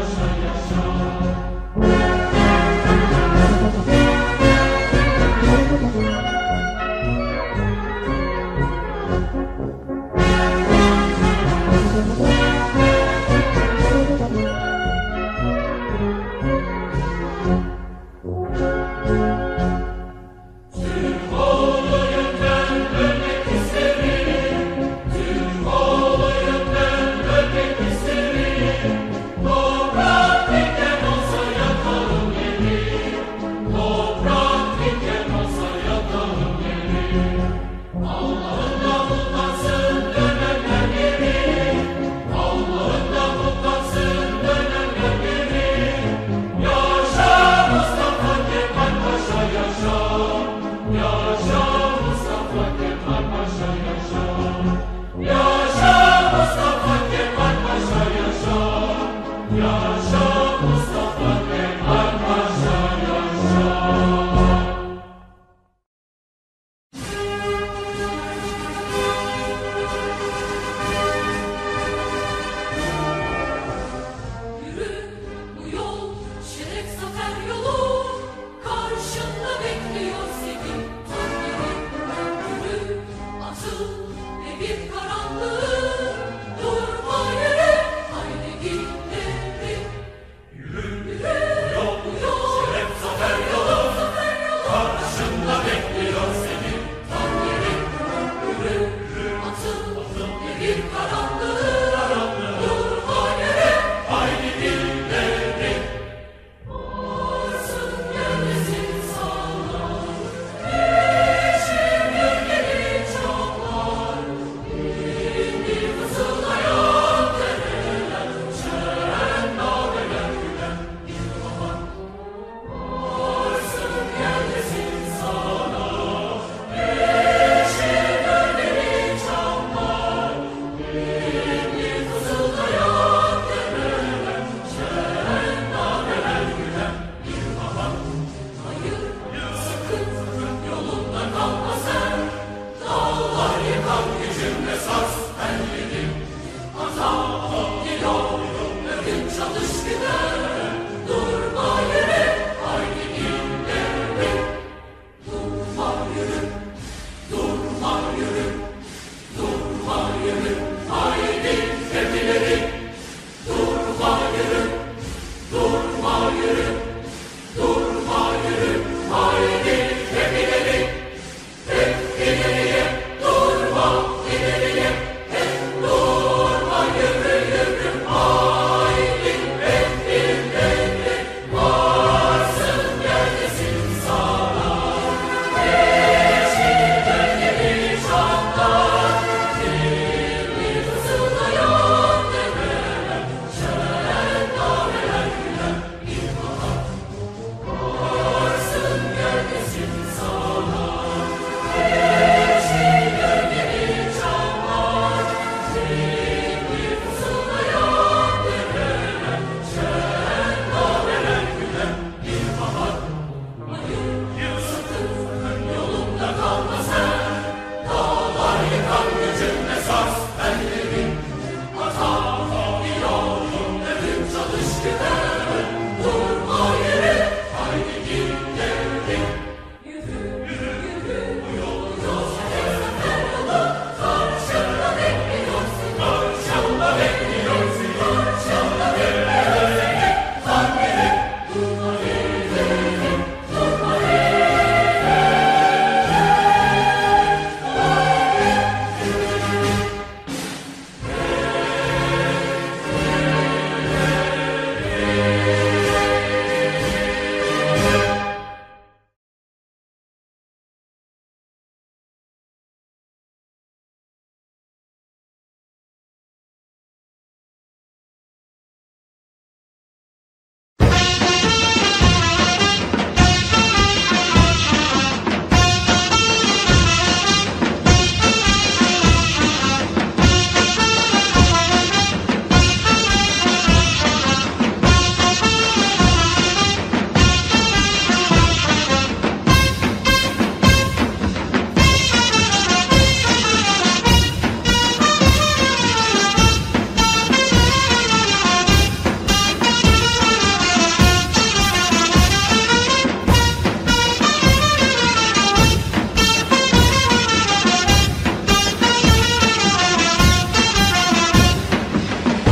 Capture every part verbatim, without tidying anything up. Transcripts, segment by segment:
Bir karanlık durma yürü, haydi gidelim.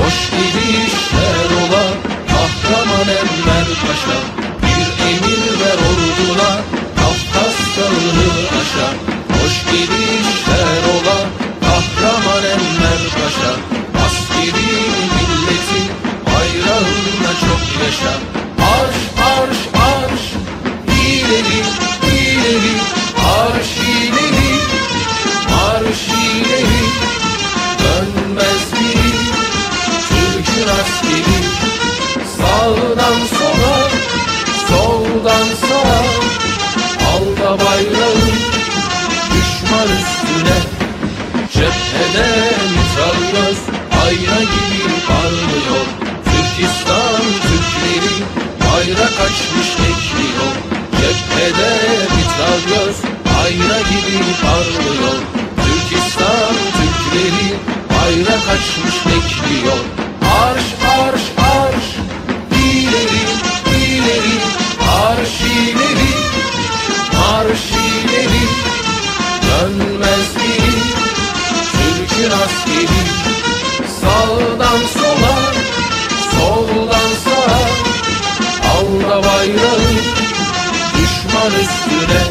Hoş gidişler ola kahraman Enver Paşa. Bir emir ver orduna Kafkas dağını aşa. Hoş gidişler ola kahraman Enver Paşa. Askeri milletin bayrağına çok yaşa. Arş arş arş ileri ileri, arş ileri arş ileri. Dönmez biri Türk'ün askeri. Sağdan sola soldan sağa, al da bayrağı düşman üstüne. Cephede mitralyöz ayna gibi parlıyor. Türkistan Türkleri bayrak açmış bekliyor. Cephede mitralyöz ayna gibi parlıyor. Türkistan Türkleri bayrak açmış bekliyor. Arş arş arş ileri ileri, arş ileri arş ileri. Dönmez biri Türk'ün askeri. Sağdan sola soldan sağa, al da bayrağı düşman üstüne.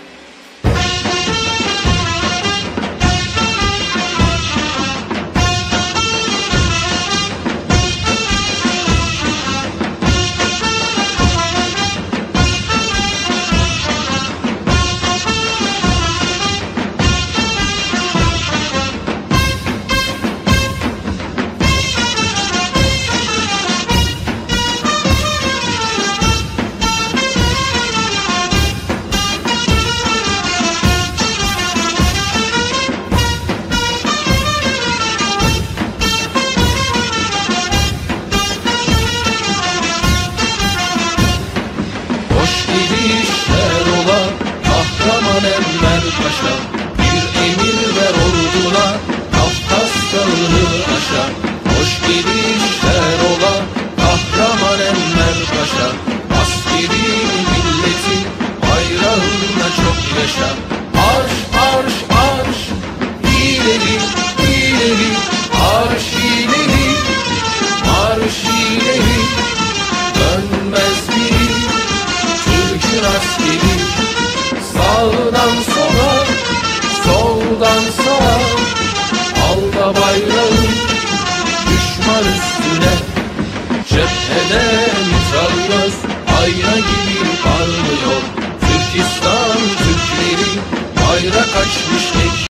Gidişler ola kahraman Enver Paşa. Bir emir ver orduna Kafkas dağını aşa. Hoş gidişler ola kahraman Enver Paşa. Askeri milletin bayrağına çok yaşa. Arş arş arş ileri ileri, arş ileri arş ileri. Dönmez biri Türk'ün askeri. Sağdan sola soldan sağa, al da bayrağı düşman üstüne. Cephede mitralyöz ayna gibi parlıyor. Türkistan Türkleri bayrak açmış